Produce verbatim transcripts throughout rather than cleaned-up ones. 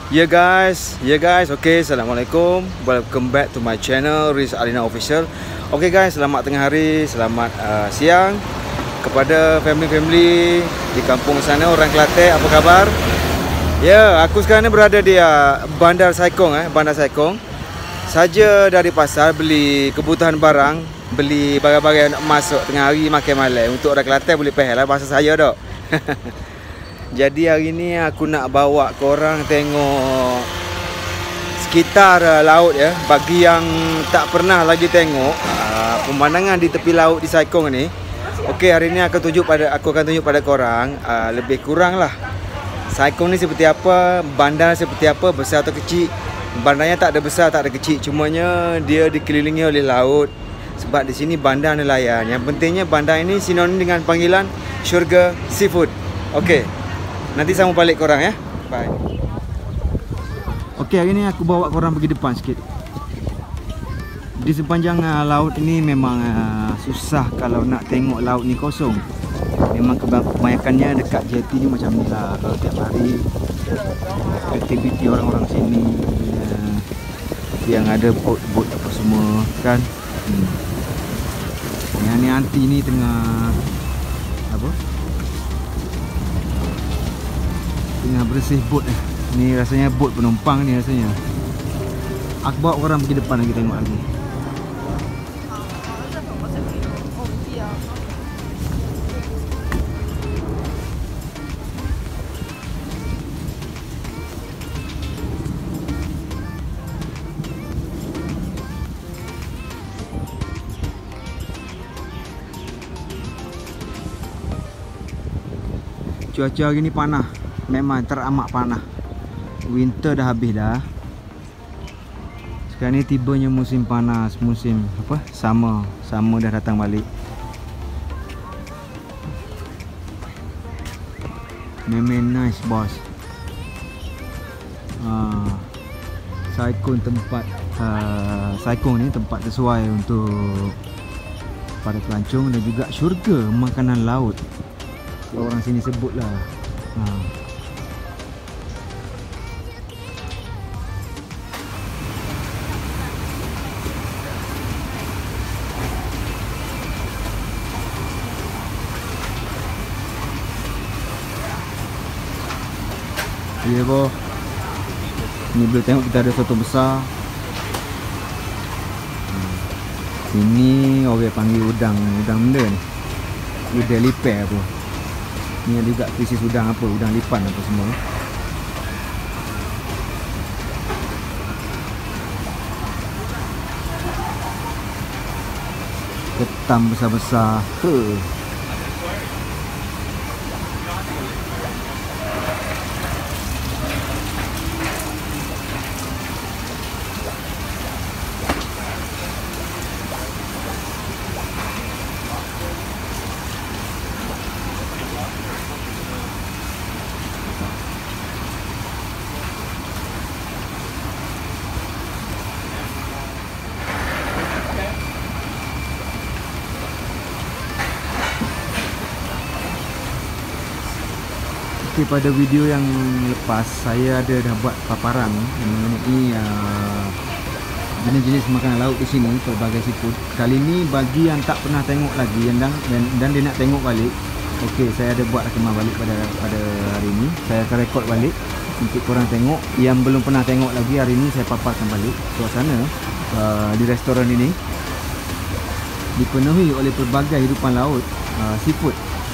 Yeah guys, yeah guys, okay, Assalamualaikum. Welcome back to my channel Rizz Allina Official. Okay guys, selamat tengah hari, selamat uh, siang kepada family-family di kampung sana, orang Kelantan, apa khabar? Ya, yeah, aku sekarang ni berada di uh, Bandar Saikong eh, Bandar Saikong. Saja dari pasar beli kebutuhan barang, beli barang-barang nak masuk tengah hari makan malam. Untuk orang Kelantan boleh faham lah bahasa saya dok. Jadi hari ni aku nak bawa korang tengok sekitar uh, laut ya. Bagi yang tak pernah lagi tengok uh, pemandangan di tepi laut di Saikong ni. Okey, hari ni aku tunjuk pada aku akan tunjuk pada korang uh, lebih kurang lah Saikong ni seperti apa, bandar seperti apa, besar atau kecil. Bandarnya tak ada besar, tak ada kecil, cumanya dia dikelilingi oleh laut. Sebab di sini bandar nelayan. Yang pentingnya bandar ini sinonim dengan panggilan syurga seafood. Okey. Nanti sambung balik korang ya. Bye. Okey, hari ni aku bawa korang pergi depan sikit. Di sepanjang uh, laut ini memang uh, susah kalau nak tengok laut ni kosong. Memang kebanyakannya dekat jeti ni macam ni lah. Kalau tiap hari aktiviti orang-orang sini uh, yang ada bot-bot apa semua kan. hmm. Yang ni anti ni tengah apa? Tengah bersih bot eh. Ni rasanya bot penumpang ni rasanya. Aku bawa orang pergi depan lagi tengok lagi. Cuaca hari ni panas. Memang teramat panas. Winter dah habis dah. Sekarang ni tibanya musim panas, musim apa? Summer. Summer dah datang balik. Memang nice bos. Ah, Saikong tempat uh, Saikong ni tempat sesuai untuk para pelancong dan juga syurga makanan laut. Orang sini sebutlah. Ha. Ya boh. Ni boleh tengok kita ada soto besar. Sini orang panggil udang, udang benda ni. Udang lipat apa. Ni ada juga spesies udang apa, udang lipan apa semua. Ketam besar-besar. Huh. Okay, pada video yang lepas saya ada dah buat paparan mengenai uh, jenis-jenis makanan laut di sini, pelbagai seafood. Kali ni bagi yang tak pernah tengok lagi dan dan, dan dia nak tengok balik, okey, saya ada buat rakaman balik pada pada hari ini. Saya akan rekod balik untuk korang tengok. Yang belum pernah tengok lagi, hari ini saya paparkan balik suasana uh, di restoran ini dipenuhi oleh pelbagai hidupan laut, uh, seafood.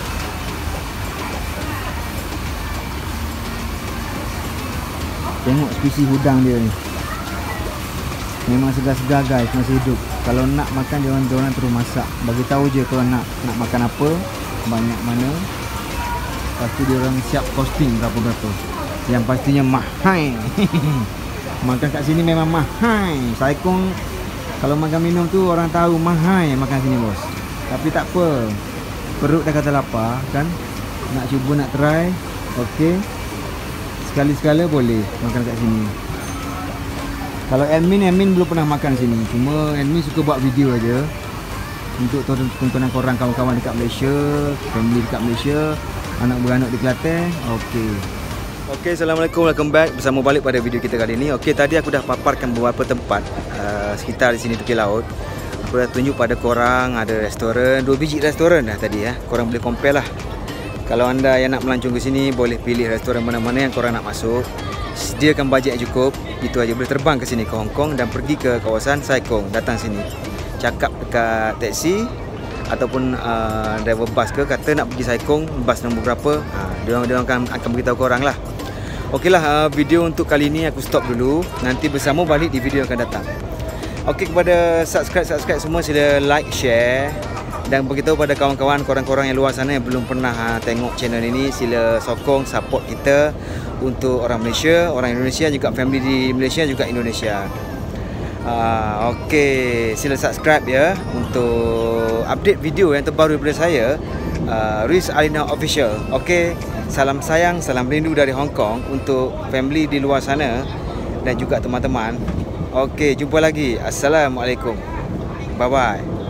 Tengok spesies udang dia ni. Memang segar-segar guys, masih hidup. Kalau nak makan, jangan diorang terus masak. Bagi tahu je kalau nak nak makan apa, banyak mana. Lepas tu diorang siap costing berapa-berapa. Yang pastinya mahal. Makan kat sini memang mahal. Saikong kalau makan minum tu orang tahu mahal makan sini bos. Tapi tak apa. Perut dah kata lapar kan. Nak cuba nak try. Okey. Sekali-sekala boleh makan kat sini. Kalau admin, admin belum pernah makan sini. Cuma admin suka buat video aja untuk tontonan korang, kawan-kawan dekat Malaysia, family dekat Malaysia, anak beranak di Kelantan. Okey. Okey, Assalamualaikum, welcome back. Bersama balik pada video kita kali ini. Okey, tadi aku dah paparkan beberapa tempat uh, sekitar di sini tepi laut. Aku dah tunjuk pada korang ada restoran, dua biji restoran dah tadi ya. Korang boleh compare lah. Kalau anda yang nak melancong ke sini, boleh pilih restoran mana-mana yang korang nak masuk. Sediakan bajet yang cukup. Itu aja, boleh terbang ke sini ke Hong Kong dan pergi ke kawasan Sai Kung. Datang sini, cakap dekat taksi ataupun uh, driver bas ke, kata nak pergi Sai Kung, bas nombor berapa, ha, dia orang akan akan beritahu korang lah. Okeylah, uh, video untuk kali ni aku stop dulu. Nanti bersama balik di video yang akan datang. Okey, kepada subscribe-subscribe semua, sila like, share dan beritahu pada kawan-kawan korang-korang yang luar sana yang belum pernah uh, tengok channel ini, sila sokong, support kita untuk orang Malaysia, orang Indonesia, juga family di Malaysia juga Indonesia. Uh, Okey, sila subscribe ya untuk update video yang terbaru daripada saya, uh, Rizz Allina Official. Okey, salam sayang, salam rindu dari Hong Kong untuk family di luar sana dan juga teman-teman. Okey, jumpa lagi. Assalamualaikum. Bye bye.